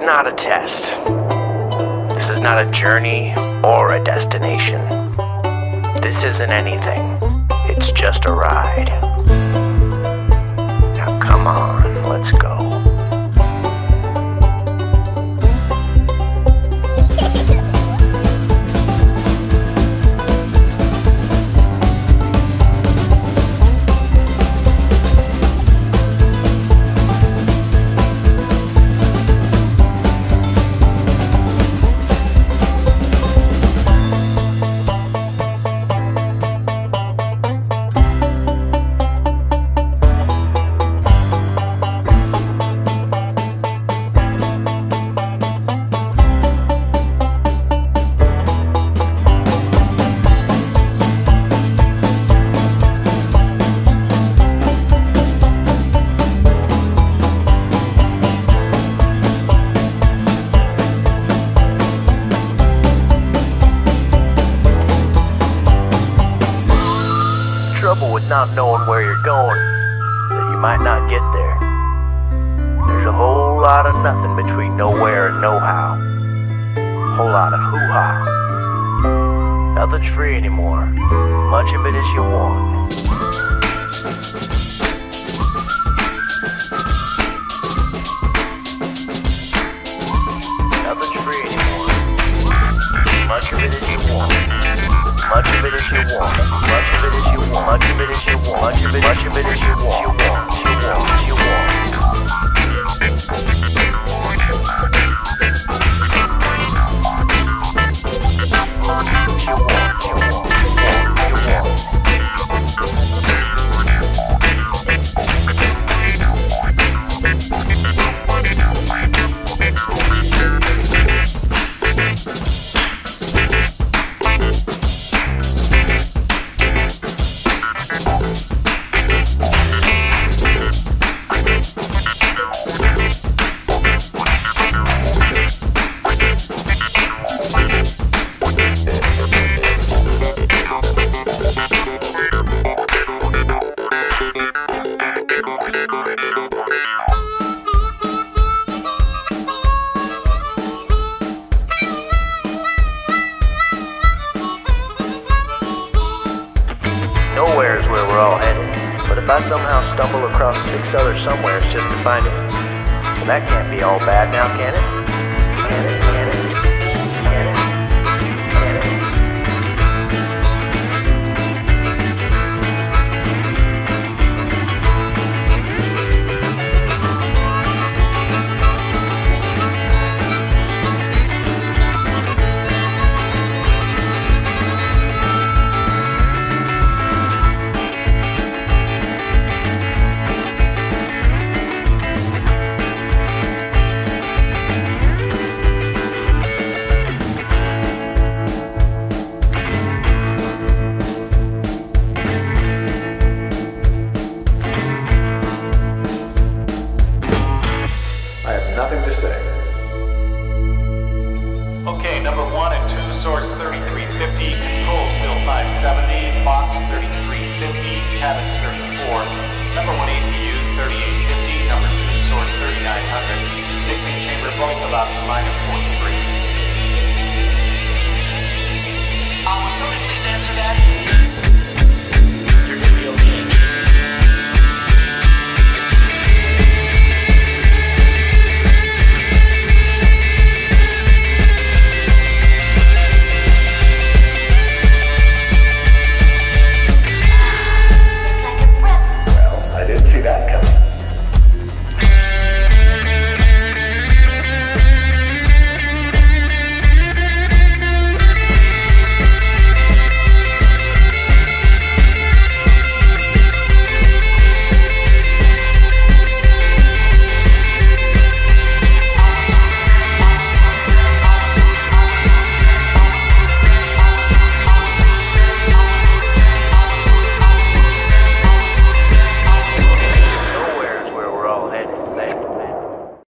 not a test. This is not a journey or a destination. This isn't anything. It's just a ride. Now come on, let's go. Not knowing where you're going, that you might not get there. There's a whole lot of nothing between nowhere and know-how. A whole lot of hoo-ha. Nothing's free anymore. Much of it is you want. Nothing's free anymore. Much of it is you want. Much of it is you want. Much of it is you want. Much of it is you want. Much of it is you want. You want. You want. Nowhere is where we're all headed, but if I somehow stumble across 6 other somewheres just to find it, well, that can't be all bad now, can it? Can it? Can it? Can it? Can it? Okay, number 1 and 2, source 3350, control still 570, box 3350, cabin 34. Number 1 APUs 3850, number 2 source 3900, mixing chamber both about -14.